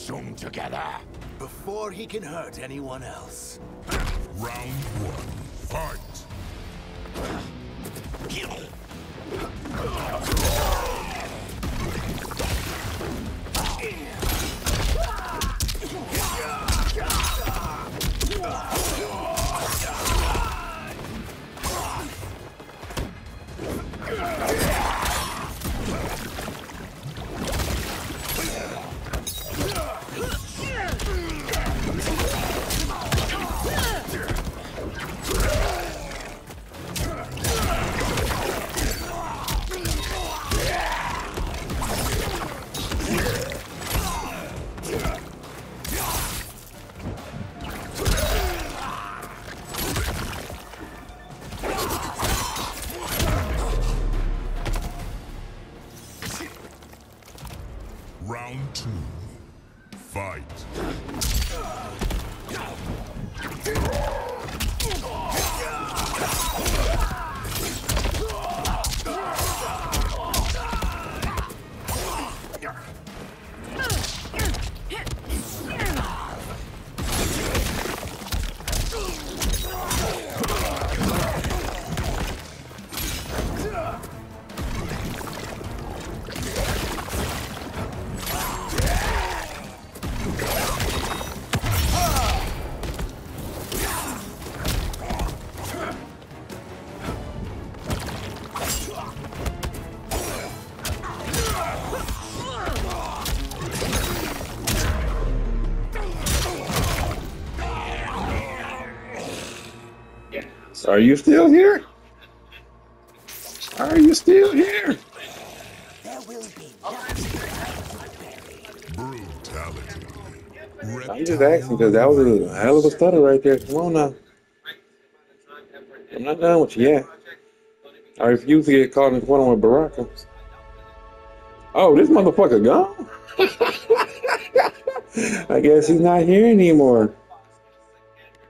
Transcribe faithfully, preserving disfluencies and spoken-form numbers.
soon together. Before he can hurt anyone else. Round one, fight! Round two, fight! Are you still here? Are you still here? There will be Brutality. I'm just asking because that was a hell of a stutter right there. Come on now. I'm not done with you yet. I refuse to get caught in the corner with Baraka. Oh, this motherfucker gone? I guess he's not here anymore.